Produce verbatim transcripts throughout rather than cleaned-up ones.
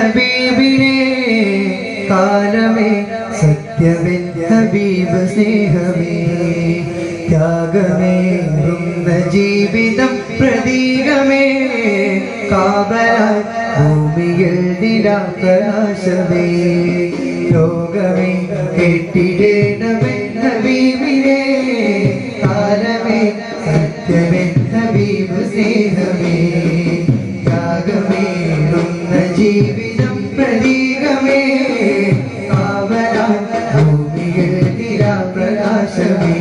ഹബീബിനെ കാലമേ സത്യമെൻ ഹബീബ് സ്നേഹമേ ത്യാഗമേറുന്ന ജീവിതം പ്രതീകമേ കാബലായി ഭൂമിയിൽ നിലാപ്രകാശമേ ലോകമേ കേട്ടിടേണമേ ഹബീബിനെ കാലമേ സത്യമെൻ ഹബീബ് സ്നേഹമേ ത്യാഗമേറുന്ന ജീവിതം പ്രതീകമേ കാവലായി ഭൂമിയിൽ നിലാപ്രകാശമേ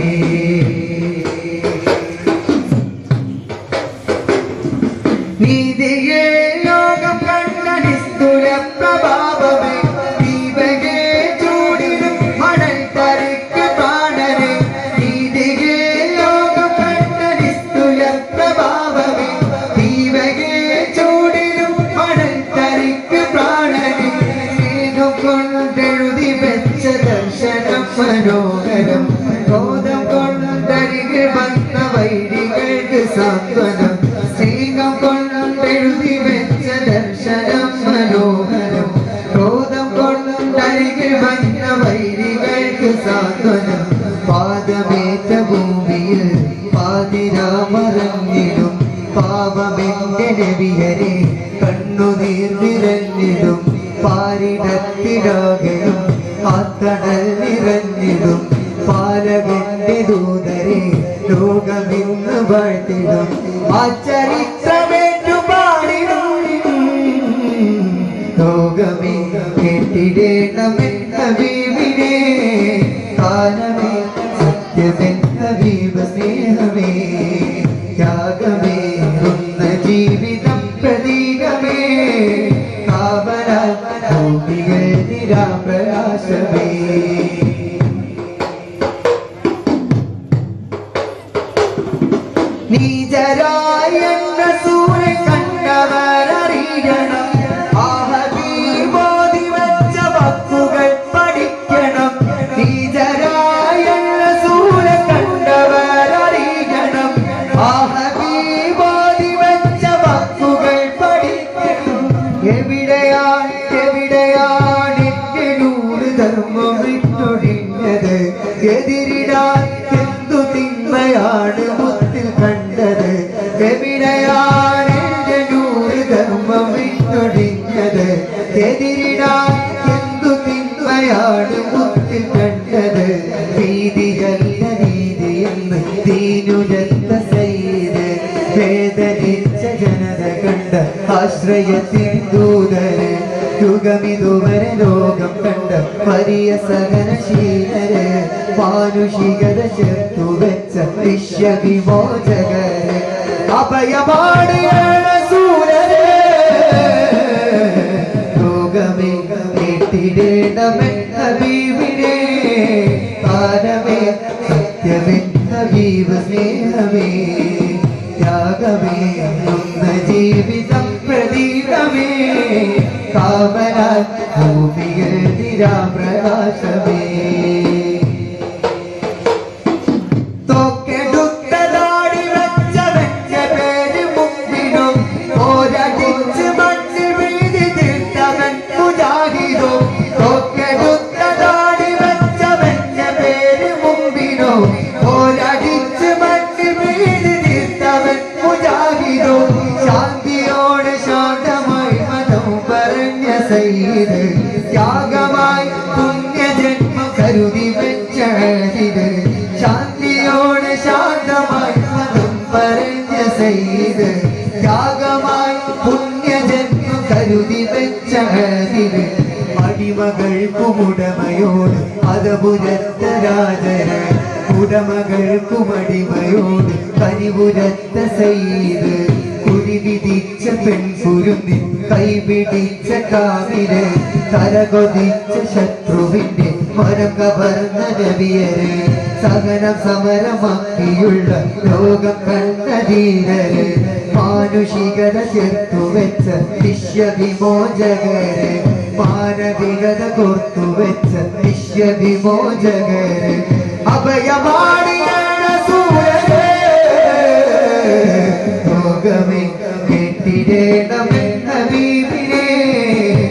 നീതിയെ ലോകം കണ്ട നിസ്തുല പ്രഭാവമേ ദീപകേ ചൂടിലും മണൽ തരിക്ക് പ്രാണനെ നീതിയെ ലോകം കണ്ട നിസ്തുല പ്രഭാവമേ ദീപകേ ചൂടിലും മണൽ തരിക്ക് പ്രാണനെ സ്നേഹം കൊണ്ടെഴുതി വെച്ച ദർശനം മനോഹരം ബോധം കൊണ്ടരികെ വന്ന വൈരികൾക്ക് സാന്ത്വനം സ്നേഹം കൊണ്ടെഴുതി വെച്ച ദർശനം മനോഹരം ക്രോധം കൊണ്ടരികെ വന്ന വൈരികൾക്ക് സാന്ത്വനം പാദമേറ്റ ഭൂമിയിൽ പാതിരാമറഞ്ഞിടും പാപമെന്റെ നബിയരെ കണ്ണുനീർ നിറഞ്ഞിടും പാരിടത്തിടാകലും ആത്തണൽ നിറഞ്ഞിടും പാലകന്റെ ദൂതരെ ലോകമിന്ന് വാഴ്ത്തിടും ആ ചരിത്രമേറ്റു പാടിടും ലോകമേ കേട്ടിടേണമെൻ ഹബീബിനെ കാലമേ സത്യമെൻ ഹബീബ് സ്നേഹമേ ത്യാഗമേറുന്ന ജീവിതം പ്രതീകമേ കാവലായി ഭൂമികൾ നിരാപ്രകാശമേ നീചരായ റസൂലെ കണ്ടവരറിയണം ആ ഹബീബോധി വെച്ച വാക്കുകൾ പഠിക്കണം നീചരായ റസൂലെ കണ്ടവരറിയണം ആ ഹബീബോധി വെച്ച വാക്കുകൾ പഠിക്കണം എവിടെയാണ് എവിടെയാണ് എന്റെ നൂറ് ധർമ്മം വിട്ടൊഴിഞ്ഞത് എതിരിടാൻ എന്തു തിന്മയാണ് മുത്തിൽ കണ്ടത് എവിടെയാണ് എന്റെ നൂറ് ധർമ്മം വിട്ടൊഴിഞ്ഞത് എതിരിടാൻ എന്തു തിന്മയാണ് മുത്തിൽ കണ്ടത് ഭീതിയല്ല നീതിയെന്ന് ദീനുരത്ത സയ്യിദ് വേദനിച്ച ജനത കണ്ട ആശ്രയത്തിൻ ദൂതര് യുഗമിതുവരെ ലോകം കണ്ട വലിയ സഹനശീലര് മാനുഷികത ചേർത്തു വെച്ച വിശ്വവിമോചകര് അഭയമാണ് റസൂലരെ ലോകമേ കേട്ടിടേണമെൻ ഹബീബിനെ കാലമേ സത്യമെൻ ഹബീബ് സ്നേഹമേ ത്യാഗമേറുന്ന ജീവിതം പ്രതീകമേ കാവലായി ഭൂമിയിൽ നിരാപ്രകാശമേ തോക്കെടുത്തതാടി വെച്ച വെച്ച പേര് മുമ്പിനും പോരടിച്ച് മണ്ണിൽ വീതി തീർത്തവൻ മുജാഹിദോ തോക്കെടുത്തതാടി വെച്ച വെച്ച പേര് മുമ്പിനോ പോരടിച്ച് മണ്ണിൽ വീതി തീർത്തവൻ മുജാഹിദോ ശാന്തിയോടെ ശാന്തമായി മതം പറഞ്ഞ സയ്യിദ് ത്യാഗമായി പുണ്യജന്മം കരുതി വെച്ച ഹിദ് ശാന്തിയോടെ ശാന്തമായി മതം പറഞ്ഞ സയ്യിദ് ത്യാഗമായി പുണ്യജന്മം കരുതി വെച്ച ഹിദ് അടിമകൾക്കും ഉടമയോട് അതപുരത്ത രാജന് ഉടമകൾക്കും അടിമയോട് കനിപുരത്ത സയ്യിദ് കുടി വിധിച്ച പെൺകുരുന്നിൻ കൈപിടിച്ച കാവിര് തലകൊതിച്ച ശത്രുവിന്റെ മരം കവർന്ന നബിയര് സഹനം സമരമാക്കിയുള്ള ലോകം കണ്ട ധീരര് മാനുഷികത ചേർത്തു വെച്ച വിശ്വവിമോചകര് മാനവികത കോർത്തു വെച്ച വിശ്വവിമോചകര് അഭയമാണ് റസൂലരെ ലോകമേ കേട്ടിടേണമെൻ ഹബീബിനെ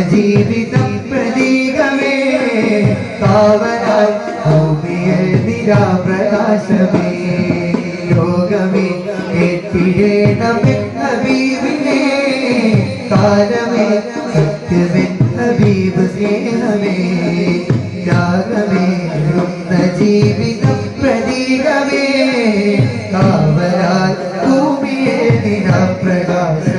ജീവിതം പ്രതീകമേ കാവലായി ഭൂമിയിൽ നിരാപ്രകാശമേ ലോകമേ കേട്ടിടേണമെന്ന ഹബീബിനെ കാലമേ സത്യമെന്ന ഹബീബ് സ്നേഹമേ ത്യാഗമേറുന്ന ജീവിതം പ്രതീകമേ കാവലായി ഭൂമിയിൽ നിരാപ്രകാശമേ